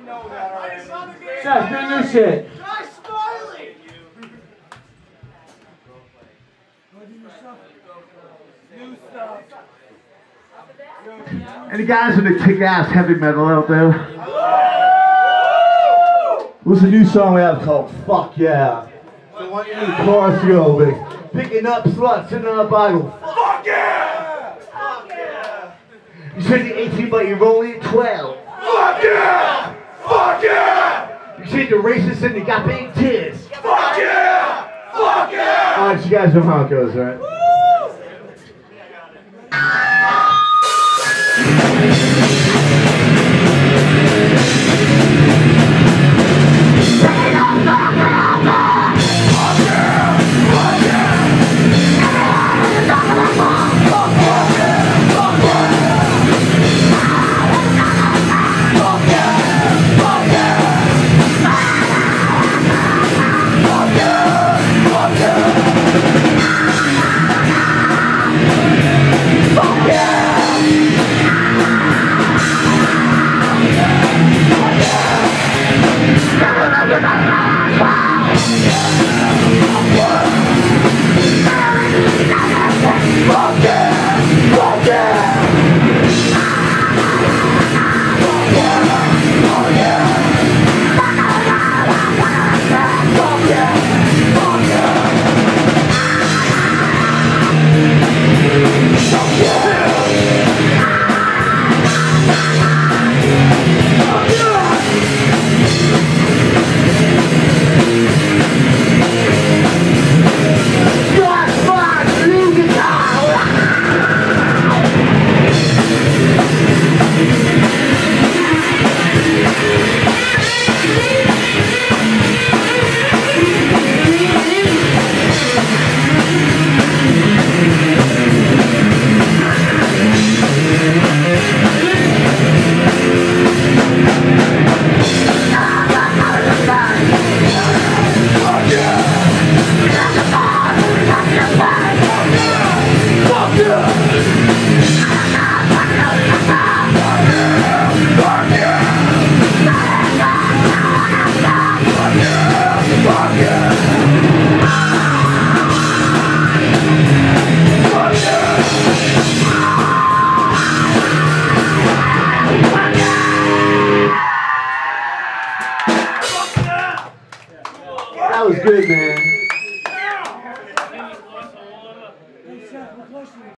Seth, do new shit. Try smiling. New stuff. Any guys into kick-ass heavy metal out there? What's a new song we have called Fuck Yeah? So what you need chorus go with picking up sluts in our Bible. Fuck yeah! Fuck yeah! You said you're 18 but you're only 12. Fuck yeah! Fuck yeah! You said you're racist and you got big tits. Fuck yeah! Fuck yeah! Alright, you guys know how it goes, right?